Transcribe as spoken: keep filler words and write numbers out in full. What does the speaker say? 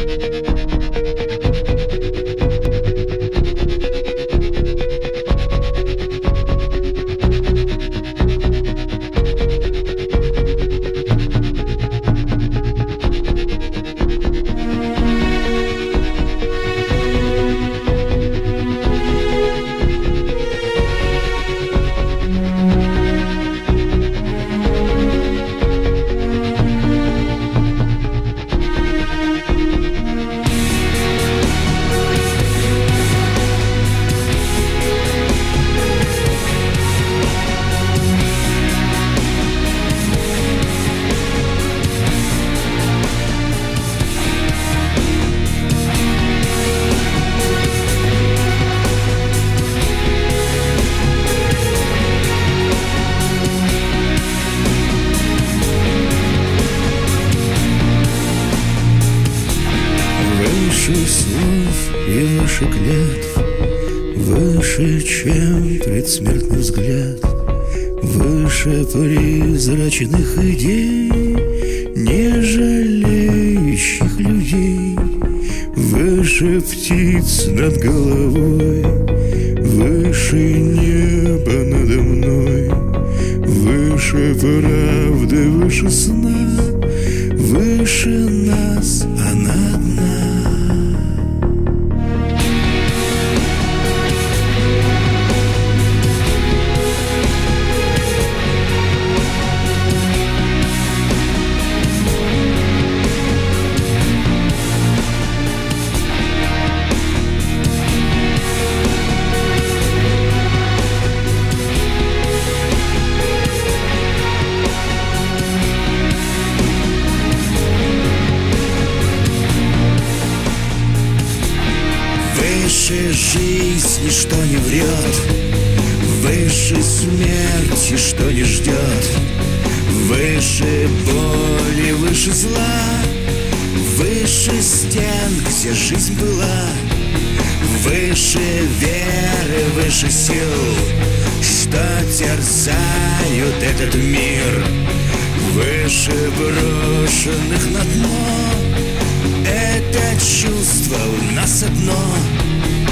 Выше слов и выше клятв, выше, чем предсмертный взгляд, выше призрачных идей, не жалеющих людей, выше птиц над головой, выше неба надо мной, выше правды, выше сна, выше нас она одна. Выше жизни, что не врет, выше смерти, что не ждет, выше боли, выше зла, выше стен, где жизнь была, выше веры, выше сил, что терзают этот мир, выше брошенных на дно. Это чувство у нас одно.